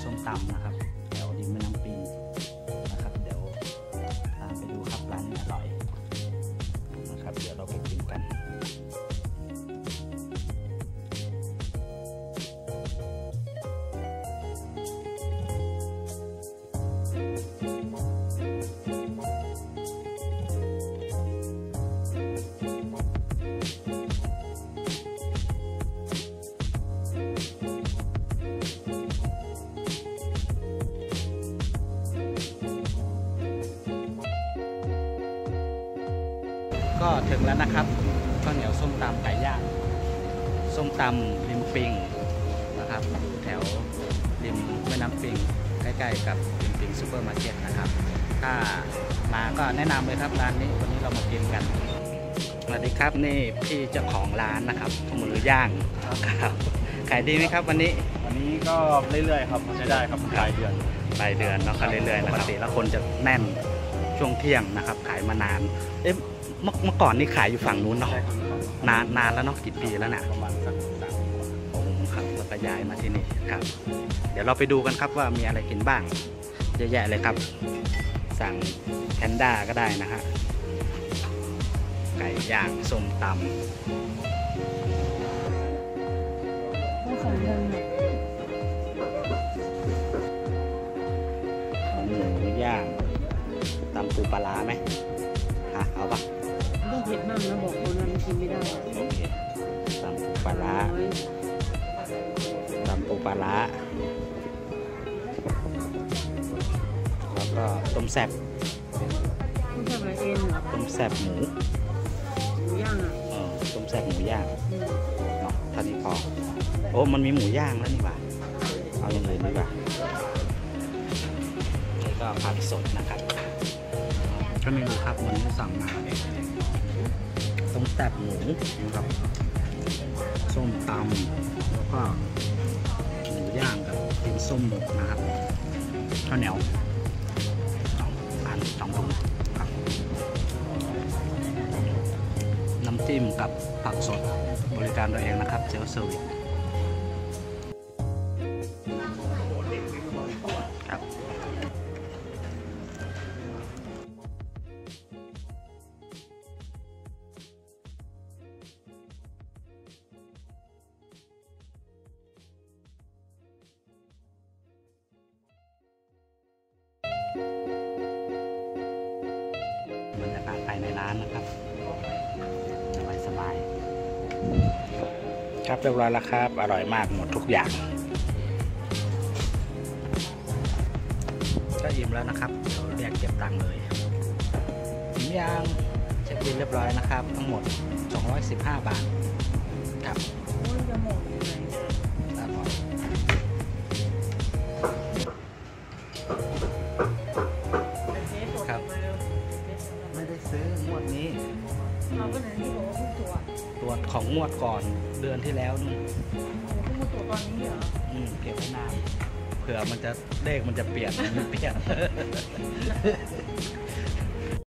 ส้มตำนะครับแถวริมแม่น้ำปิงนะครับเดี๋ยวตามไปดูครับร้านนี้อร่อยนะครับเดี๋ยวเราไปกินกันก็ถึงแล้วนะครับข้าวเหนียวส้มตำไก่ย่างส้มตำริมปิงนะครับอยู่แถวริมแม่น้ำปิงใกล้ๆกับริมปิงซูเปอร์มาร์เก็ตนะครับถ้ามาก็แนะนำเลยครับร้านนี้วันนี้เรามากินกันสวัสดีครับนี่พี่เจ้าของร้านนะครับมือย่างครับขายดีไหมครับวันนี้ก็เรื่อยๆครับใช้ได้ครับปลายเดือนเนาะก็เรื่อยๆปกติแล้วคนจะแน่นช่วงเที่ยงนะครับขายมานานเมื่อก่อนนี่ขายอยู่ฝั่งนู้นเนาะนานแล้วเนาะกี่ปีแล้วเนี่ยประมาณสัก3 ผมครับแล้วก็ย้ายมาที่นี่ครับเดี๋ยวเราไปดูกันครับว่ามีอะไรกินบ้างเยอะแยะเลยครับสั่งแพนด้าก็ได้นะฮะไก่ย่างส้มตำหมูย่างตำปูปลาร้าไหมเอาปะต้องเผ็ดมากนะบอกคนนั้นกินไม่ได้โอเคตำปูปลาร้าแล้วก็ต้มแซ่บอะไรเอ็นเหรอต้มแซ่บหมูย่างต้มแซ่บหมูย่างเนาะเท่านี้พอโอ้มันมีหมูย่างแล้วนี่ป่ะเอาอย่างอื่นดีกว่าแล้วก็ผักสดนะครับก็เมนูครับวันนี้สั่งมาต้มแซ่บหมูนะครับส้มตำแล้วก็หมูย่างกับกินส้มหมกนะครับข้าวเหนียว2 ถุงครับน้ำจิ้มกับผักสดบริการตัวเองนะครับเซลฟ์เซอร์วิสครับบรรยากาศภายในร้านนะครับสบายครับเรียบร้อยแล้วครับอร่อยมากหมดทุกอย่างก็อิ่มแล้วนะครับเดี๋ยวเรียกเก็บตังค์เลยย่างเช็คบิลเรียบร้อยนะครับทั้งหมด215 บาทครับครับไม่ได้ซื้องวดนี้เราก็เลยที่บอกว่าตรวจของงวดก่อนเดือนที่แล้วนู่นตรวจตอนนี้เหรอเก็บไว้นานเผื่อมันจะเลขมันจะเปลี่ยนมันไม่เปลี่ยน